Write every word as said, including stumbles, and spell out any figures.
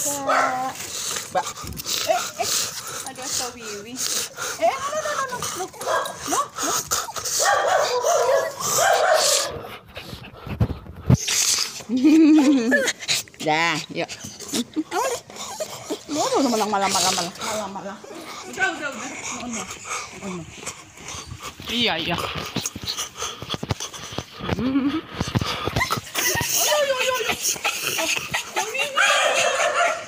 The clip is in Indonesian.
Mbak. Eh, eh. Aduh, so wiwi. Eh, no, no, no, no, no, no, no. Dah, yuk. Mau deh. Malang, malang, malang, malang, malang, malang. Udah, udah, udah. Udah, udah. Iya, iya. Oh, yo, yo, yo, yo. Oh,